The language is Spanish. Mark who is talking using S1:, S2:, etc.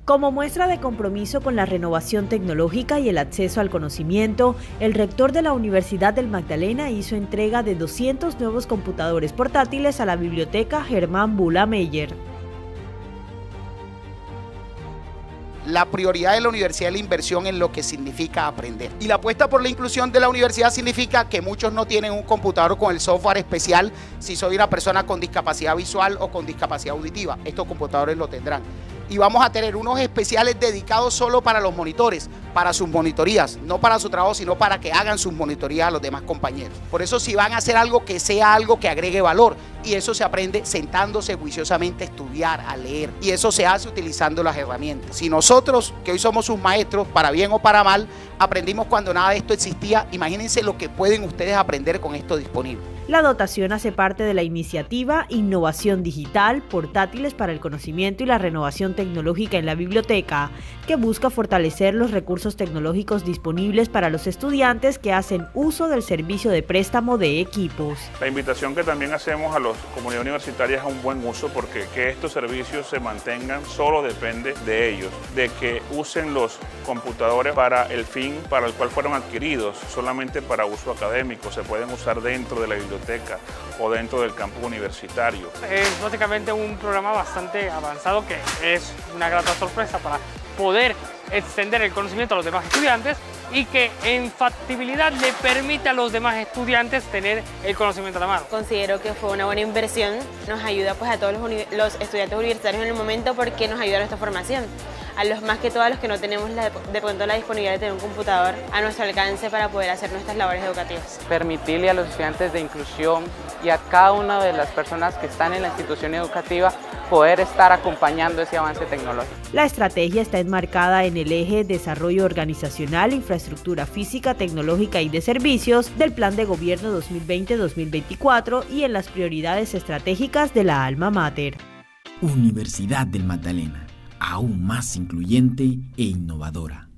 S1: Como muestra de compromiso con la renovación tecnológica y el acceso al conocimiento, el rector de la Universidad del Magdalena hizo entrega de 200 nuevos computadores portátiles a la biblioteca Germán Bula Meyer.
S2: La prioridad de la universidad es la inversión en lo que significa aprender. Y la apuesta por la inclusión de la universidad significa que muchos no tienen un computador con el software especial si soy una persona con discapacidad visual o con discapacidad auditiva. Estos computadores lo tendrán. Y vamos a tener unos especiales dedicados solo para los monitores, para sus monitorías, no para su trabajo, sino para que hagan sus monitorías a los demás compañeros. Por eso, si van a hacer algo, que sea algo que agregue valor, y eso se aprende sentándose juiciosamente a estudiar, a leer, y eso se hace utilizando las herramientas. Si nosotros, que hoy somos sus maestros, para bien o para mal, aprendimos cuando nada de esto existía, imagínense lo que pueden ustedes aprender con esto disponible.
S1: La dotación hace parte de la iniciativa Innovación Digital, Portátiles para el Conocimiento y la Renovación Tecnológica en la Biblioteca, que busca fortalecer los recursos tecnológicos disponibles para los estudiantes que hacen uso del servicio de préstamo de equipos.
S3: La invitación que también hacemos a la comunidad universitaria es a un buen uso, porque que estos servicios se mantengan solo depende de ellos, de que usen los computadores para el fin para el cual fueron adquiridos, solamente para uso académico. Se pueden usar dentro de la biblioteca o dentro del campus universitario.
S4: Es básicamente un programa bastante avanzado que es una grata sorpresa para poder extender el conocimiento a los demás estudiantes y que en factibilidad le permite a los demás estudiantes tener el conocimiento a la mano.
S5: Considero que fue una buena inversión, nos ayuda pues a todos los estudiantes universitarios en el momento porque nos ayuda a nuestra formación. A los más que todos los que no tenemos de pronto la disponibilidad de tener un computador a nuestro alcance para poder hacer nuestras labores educativas.
S6: Permitirle a los estudiantes de inclusión y a cada una de las personas que están en la institución educativa poder estar acompañando ese avance tecnológico.
S1: La estrategia está enmarcada en el eje Desarrollo Organizacional, Infraestructura Física, Tecnológica y de Servicios del Plan de Gobierno 2020-2024 y en las prioridades estratégicas de la Alma Mater.
S7: Universidad del Magdalena, aún más incluyente e innovadora.